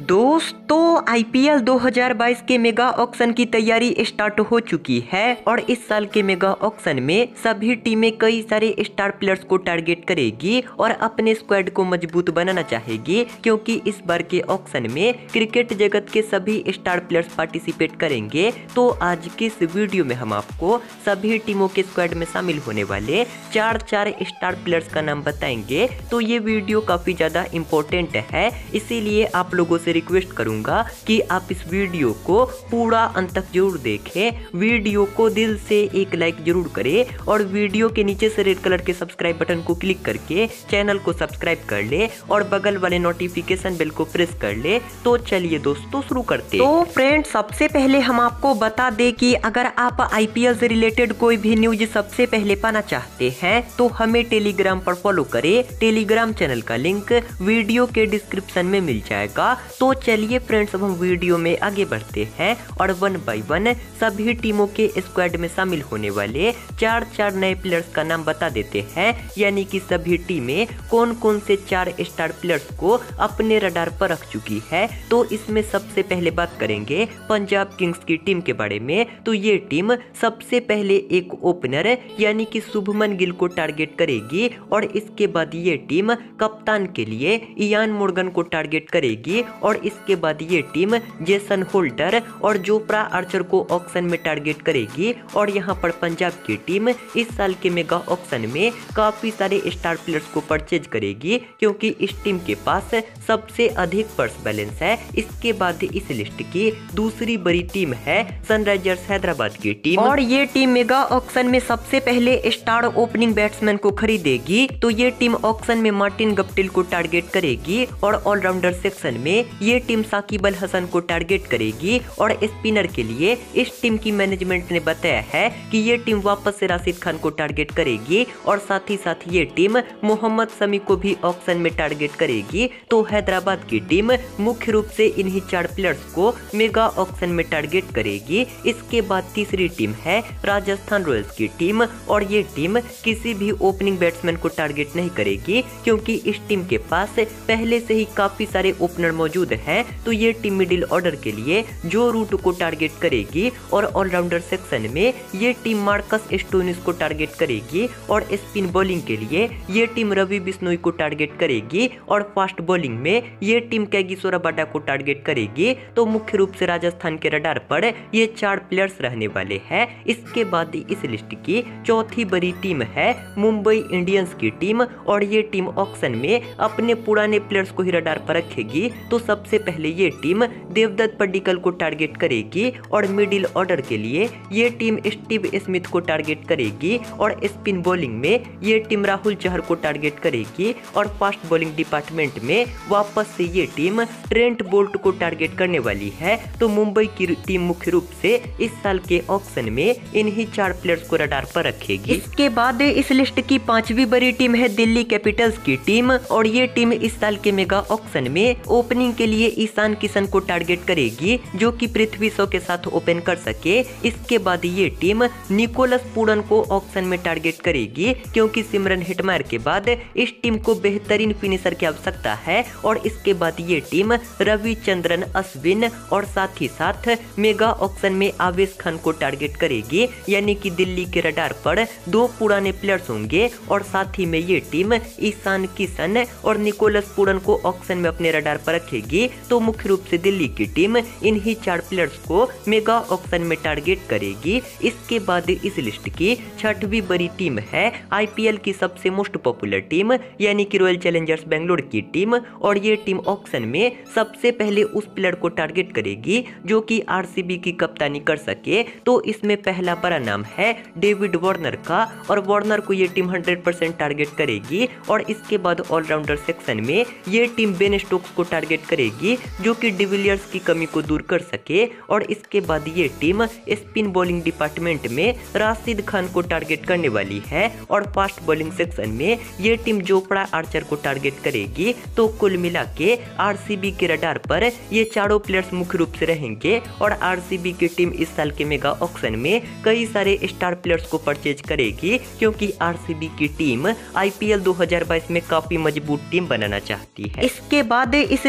दोस्तों आईपीएल 2022 के mega auction की तैयारी स्टार्ट हो चुकी है और इस साल के मेगा ऑक्शन में सभी टीमें कई सारे स्टार प्लेयर्स को टारगेट करेगी और अपने स्क्वाड को मजबूत बनाना चाहेगी, क्योंकि इस बार के ऑक्शन में क्रिकेट जगत के सभी स्टार प्लेयर्स पार्टिसिपेट करेंगे। तो आज के इस वीडियो में हम आपको सभी टीमों के स्क्वाड में शामिल होने वाले चार स्टार प्लेयर्स का नाम बताएंगे। तो ये वीडियो काफी ज्यादा इम्पोर्टेंट है, इसीलिए आप लोगों से रिक्वेस्ट करूंगा कि आप इस वीडियो को पूरा अंत तक जरूर देखें। वीडियो को दिल से एक लाइक जरूर करें और वीडियो के नीचे से रेड कलर के सब्सक्राइब बटन को क्लिक करके चैनल को सब्सक्राइब कर ले और बगल वाले नोटिफिकेशन बेल को प्रेस कर ले। तो चलिए दोस्तों शुरू करते हैं। तो फ्रेंड सबसे पहले हम आपको बता दें कि अगर आप आईपीएल से रिलेटेड कोई भी न्यूज सबसे पहले पाना चाहते हैं तो हमें टेलीग्राम पर फॉलो करें। टेलीग्राम चैनल का लिंक वीडियो के डिस्क्रिप्शन में मिल जाएगा। तो चलिए फ्रेंड्स अब हम वीडियो में आगे बढ़ते हैं और वन बाय वन सभी टीमों के स्क्वाड में शामिल होने वाले चार नए प्लेयर्स का नाम बता देते हैं, यानी कि सभी टीमें कौन कौन से चार स्टार प्लेयर्स को अपने रडार पर रख चुकी है। तो इसमें सबसे पहले बात करेंगे पंजाब किंग्स की टीम के बारे में। तो ये टीम सबसे पहले एक ओपनर यानी कि शुभमन गिल को टारगेट करेगी और इसके बाद ये टीम कप्तान के लिए इयान मोर्गन को टारगेट करेगी और इसके बाद ये टीम जेसन होल्टर और जोफ्रा आर्चर को ऑक्शन में टारगेट करेगी। और यहाँ पर पंजाब की टीम इस साल के मेगा ऑक्शन में काफी सारे स्टार प्लेयर्स को परचेज करेगी, क्योंकि इस टीम के पास सबसे अधिक पर्स बैलेंस है। इसके बाद इस लिस्ट की दूसरी बड़ी टीम है सनराइजर्स हैदराबाद की टीम और ये टीम मेगा ऑक्शन में सबसे पहले स्टार ओपनिंग बैट्समैन को खरीदेगी। तो ये टीम ऑक्शन में मार्टिन गप्टिल को टारगेट करेगी और ऑलराउंडर सेक्शन में ये टीम साकिब अल हसन को टारगेट करेगी। और स्पिनर के लिए इस टीम की मैनेजमेंट ने बताया है कि ये टीम वापस से राशिद खान को टारगेट करेगी और साथ ही साथ ये टीम मोहम्मद शमी को भी ऑक्शन में टारगेट करेगी। तो हैदराबाद की टीम मुख्य रूप से इन्हीं चार प्लेयर्स को मेगा ऑक्शन में टारगेट करेगी। इसके बाद तीसरी टीम है राजस्थान रॉयल्स की टीम और ये टीम किसी भी ओपनिंग बैट्समैन को टारगेट नहीं करेगी, क्योंकि इस टीम के पास पहले से ही काफी सारे ओपनर मौजूद हैं। तो ये टीम मिडिल ऑर्डर के लिए जो रूट को टारगेट करेगी और ऑलराउंडर सेक्शन में ये टीम मार्कस स्टोनिस को टारगेट करेगी और स्पिन बॉलिंग के लिए ये टीम रवि बिश्नोई को टारगेट करेगी और फास्ट बॉलिंग में ये टीम कैगिसो रबाडा को टारगेट करेगी। तो मुख्य रूप से राजस्थान के रडार पर ये चार प्लेयर्स रहने वाले हैं। इसके बाद इस लिस्ट की चौथी बड़ी टीम है मुंबई इंडियंस की टीम और ये टीम ऑक्शन में अपने पुराने प्लेयर्स को ही रडार पर रखेगी। तो सबसे पहले ये टीम देवदत्त पड्डीकल को टारगेट करेगी और मिडिल ऑर्डर के लिए ये टीम स्टीव स्मिथ को टारगेट करेगी और स्पिन बॉलिंग में ये टीम राहुल चहर को टारगेट करेगी और फास्ट बॉलिंग डिपार्टमेंट में वापस से ये टीम ट्रेंट बोल्ट को टारगेट करने वाली है। तो मुंबई की टीम मुख्य रूप से इस साल के ऑक्शन में इन्हीं चार प्लेयर्स को रडार पर रखेगी। इसके बाद इस लिस्ट की पांचवी बड़ी टीम है दिल्ली कैपिटल्स की टीम और ये टीम इस साल के मेगा ऑक्शन में ओपनिंग के लिए ईशान किशन को टारगेट करेगी, जो कि पृथ्वी शॉ के साथ ओपन कर सके। इसके बाद ये टीम निकोलस पूरन को ऑक्शन में टारगेट करेगी, क्योंकि सिमरन हेटमायर के बाद इस टीम को बेहतरीन फिनिशर की आवश्यकता है। और इसके बाद ये टीम रविचंद्रन अश्विन और साथ ही साथ मेगा ऑक्शन में आवेश खान को टारगेट करेगी, यानी कि दिल्ली के रडार पर दो पुराने प्लेयर्स होंगे और साथ ही में ये टीम ईशान किशन और निकोलस पूरन को ऑक्शन में अपने रडार पर रखेगी। तो मुख्य रूप से दिल्ली की टीम इन्हीं चार प्लेयर्स को मेगा ऑक्शन में टारगेट करेगी। इसके बाद इस लिस्ट की छठवीं बड़ी टीम है आईपीएल की सबसे मोस्ट पॉपुलर टीम, यानी कि रॉयल चैलेंजर्स बेंगलोर की टीम और ये टीम ऑक्शन में सबसे पहले उस प्लेयर को टारगेट करेगी जो कि आरसीबी की कप्तानी कर सके। तो इसमें पहला बड़ा नाम है डेविड वार्नर का और वार्नर को ये टीम 100% टारगेट करेगी। और इसके बाद ऑलराउंडर सेक्शन में ये टीम बेन स्टोक्स को टारगेट करेगी, जो कि डिविलियर्स की कमी को दूर कर सके। और इसके बाद ये टीम स्पिन बॉलिंग डिपार्टमेंट में राशिद खान को टारगेट करने वाली है और फास्ट बॉलिंग सेक्शन में ये टीम जोफ्रा आर्चर को टारगेट करेगी। तो कुल मिला के आरसीबी के रडार पर ये चारों प्लेयर्स मुख्य रूप से रहेंगे और आरसीबी की टीम इस साल के मेगा ऑक्शन में कई सारे स्टार प्लेयर्स को परचेज करेगी, क्योंकि आरसीबी की टीम आईपीएल 2022 में काफी मजबूत टीम बनाना चाहती है। इसके बाद इस लिस्ट की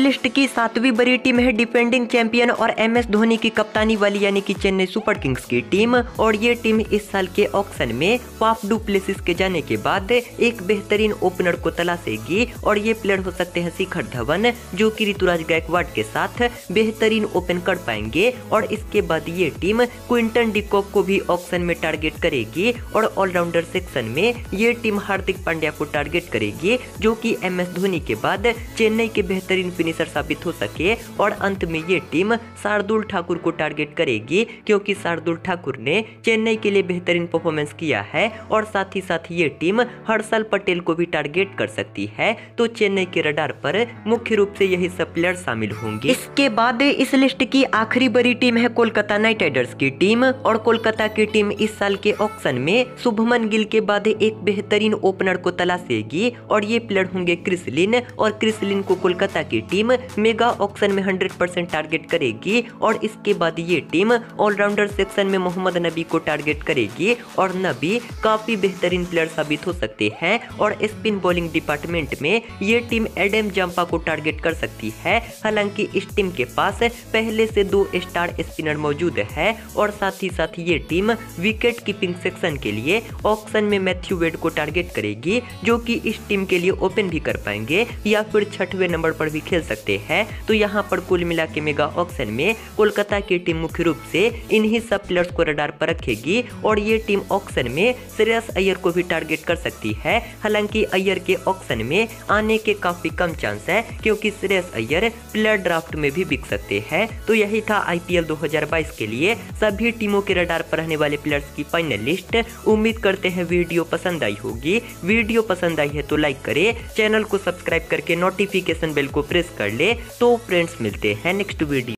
सातवीं बड़ी टीम है डिफेंडिंग चैंपियन और MS धोनी की कप्तानी वाली यानी कि चेन्नई सुपर किंग्स की टीम। और ये टीम इस साल के ऑक्शन में फाफ डू प्लेसिस के जाने के बाद एक बेहतरीन ओपनर को तलाशेगी और ये प्लेयर हो सकते हैं शिखर धवन, जो कि ऋतुराज गायकवाड़ के साथ बेहतरीन ओपन कर पाएंगे। और इसके बाद ये टीम क्विंटन डिकॉक को भी ऑक्शन में टारगेट करेगी और ऑलराउंडर सेक्शन में ये टीम हार्दिक पांड्या को टारगेट करेगी, जो कि MS धोनी के बाद चेन्नई के बेहतरीन फिनिशर साबित हो सके। और अंत में ये टीम शार्दुल ठाकुर को टारगेट करेगी, क्योंकि शार्दुल ठाकुर ने चेन्नई के लिए बेहतरीन परफॉर्मेंस किया है। और साथ ही साथ ये टीम हर्षल पटेल को भी टारगेट कर सकती है। तो चेन्नई के रडार पर मुख्य रूप से यही सब प्लेयर शामिल होंगे। इसके बाद इस लिस्ट की आखिरी बड़ी टीम है कोलकाता नाइट राइडर्स की टीम। और कोलकाता की टीम इस साल के ऑक्शन में शुभमन गिल के बाद एक बेहतरीन ओपनर को तलाशेगी और ये प्लेयर होंगे क्रिस लिन। और क्रिस लिन को कोलकाता की टीम मेगा ऑक्शन में 100% टारगेट करेगी। और इसके बाद ये टीम ऑलराउंडर सेक्शन में मोहम्मद नबी को टारगेट करेगी और नबी काफी बेहतरीन प्लेयर साबित हो सकते हैं। और स्पिन बॉलिंग डिपार्टमेंट में ये टीम एडम जंपा को टारगेट कर सकती है। हालांकि इस टीम के पास पहले से 2 स्टार स्पिनर मौजूद है। और साथ ही साथ ये टीम विकेट कीपिंग सेक्शन के लिए ऑक्शन में मैथ्यू वेड को टारगेट करेगी, जो कि इस टीम के लिए ओपन भी कर पाएंगे या फिर 6वें नंबर पर भी खेल सकते हैं। तो यहाँ पर कुल मिला के मेगा ऑक्शन में कोलकाता की टीम मुख्य रूप से इन्हीं सब प्लेयर्स को रडार पर रखेगी। और ये टीम ऑक्शन में श्रेयस अय्यर को भी टारगेट कर सकती है। हालांकि अय्यर के ऑक्शन में आने के काफी कम चांस है, क्योंकि श्रेयस अय्यर प्लेयर ड्राफ्ट में भी बिक सकते हैं। तो यही था IPL 2022 के लिए सभी टीमों के रडार पर रहने वाले प्लेयर्स की फाइनल लिस्ट। उम्मीद करते हैं वीडियो पसंद आई होगी। वीडियो पसंद आई है तो लाइक करें, चैनल को सब्सक्राइब करके नोटिफिकेशन बेल को प्रेस कर ले। तो फ्रेंड्स मिलते हैं नेक्स्ट वीडियो।